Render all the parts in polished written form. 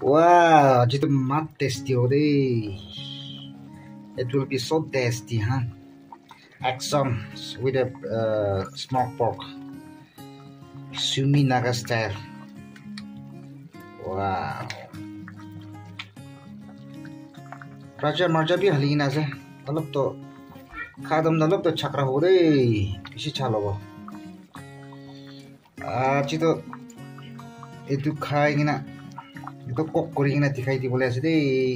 Wow, just mat tasty already. It will be so tasty, huh? Axone with a smoked pork, Sumi Naga style. Wow. Raja marja bhi halin ase. Alap to khadam nalap to chakra ho re. Isi chalo bo. Chito itu khai gina. Itu kok kori gina dikhai di boleh ase de.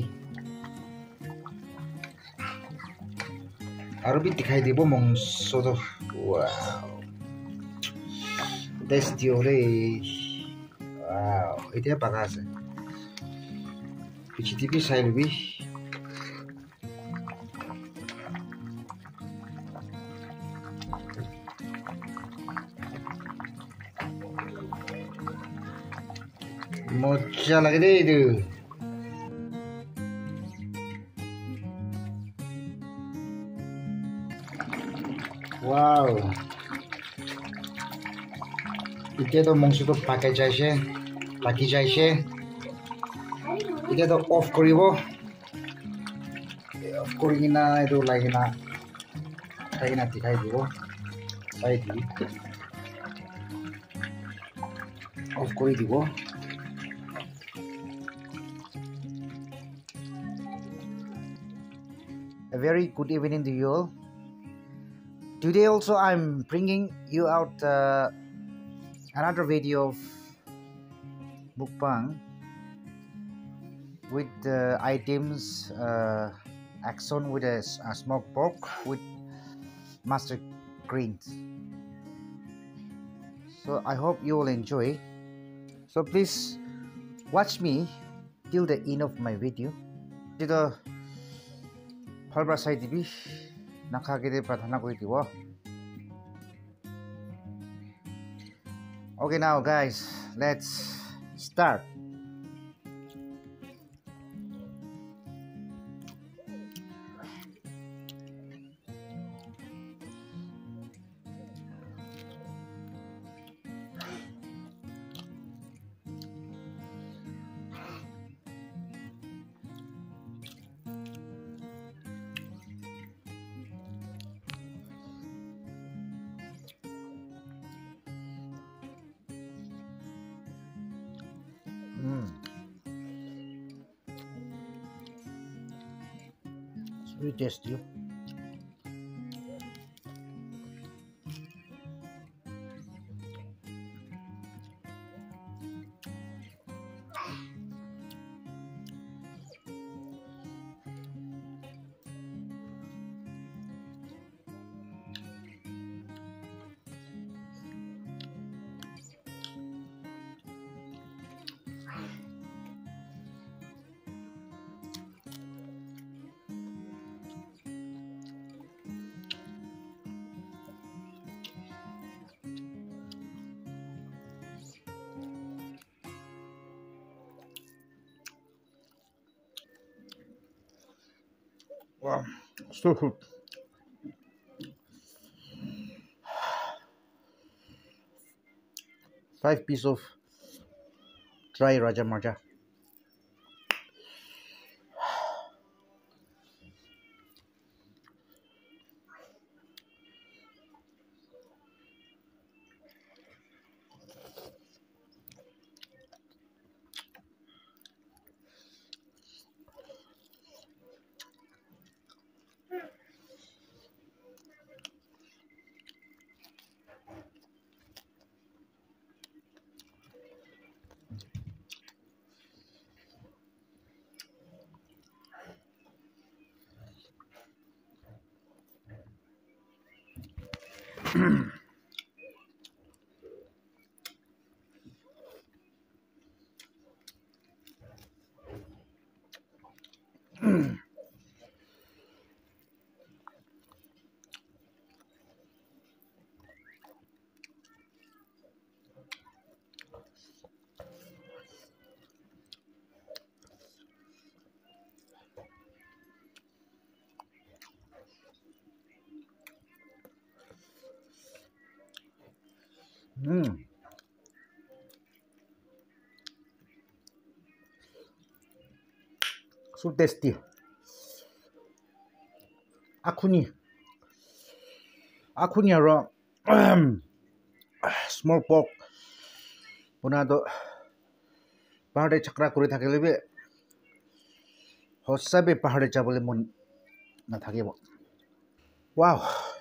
Aru bhi dikhai di bo mongso to. Wow. Tasty ho re. Wow. Itu ya pakai ase. PCTV saya lebih. Mocha lagi deh itu. Wow. Itu tuh mongsu tuh pakai jaise, pakai jaise. Itu tuh off koribo. Off korigina itu lagi na dikai dibo. Saya di. Off kori dibo. A very good evening to you all. Today also I'm bringing you out another video of mukbang with items Axone with a smoked pork with mustard greens. So I hope you will enjoy. So please watch me till the end of my video. Dito Palbra side TV nakagide pradhana kori dibo. Okay, now guys, let's start. It's really tasty. Wow, so good. 5 pieces of dry Raja Marja. So tasty. Akuni. Akuni aro small pork. Punado pahade chakra kuri thakile be hosabe pahade chabole mon na thakibo. Wow.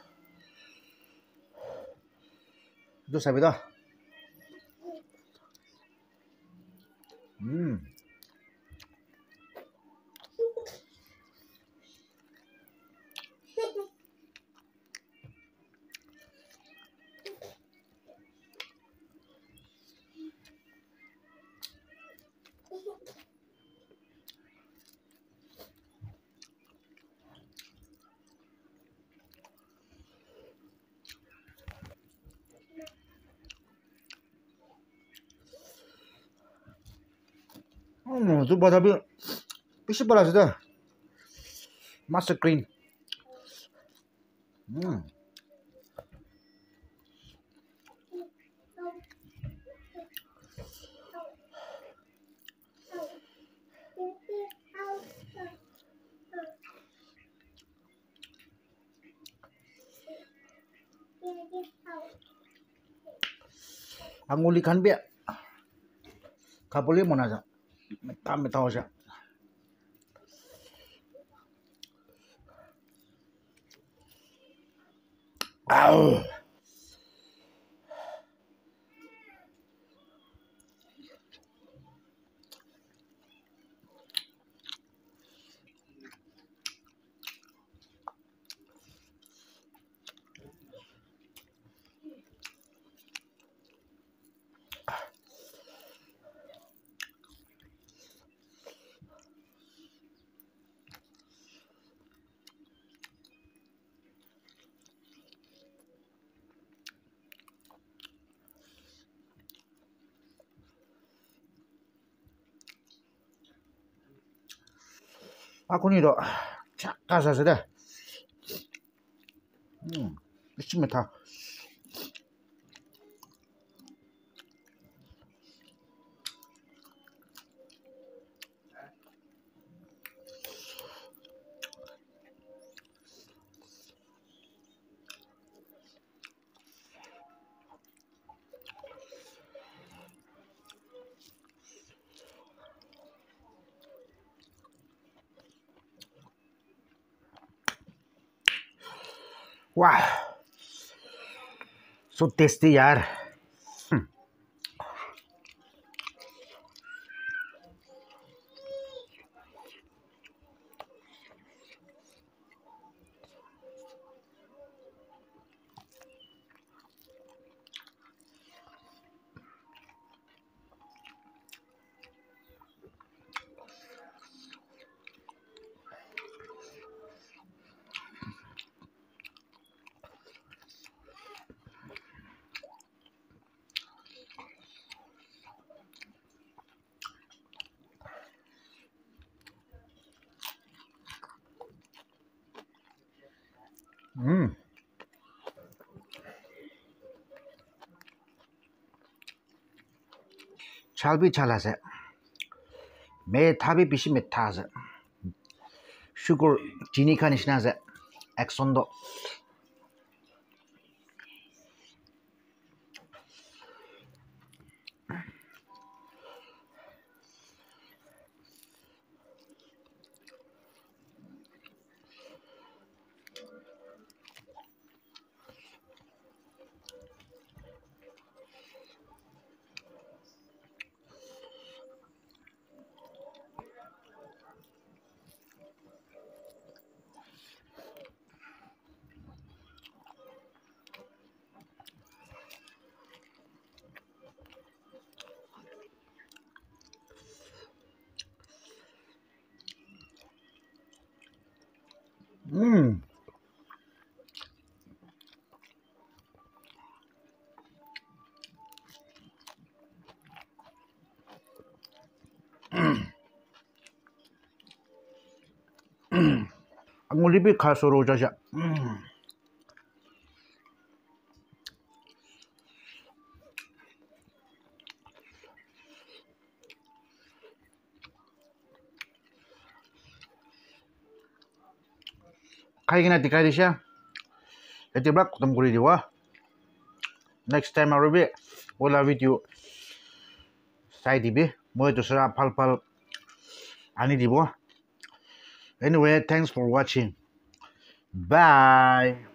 Do sabi da. Tu badabi pishi bala sudah. Master green. Anguli kan be kabuli monaja. Meta aja. Au. Aku ni do cakap saja sudah. Pishi meta. Wah, so tasty यार. Chalbi chalase. Me thabi pishi meta ase. Sugar chini ka nishna ase. Axone do. Anguli bi khasoro jaja. খাই কিনে টিকাই দিছে এতিয়া খতম কৰি দিব next time আৰু OLA ভিডিঅ' চাই দিবি মই দোসৰা ভাল আনি দিব anyway thanks for watching bye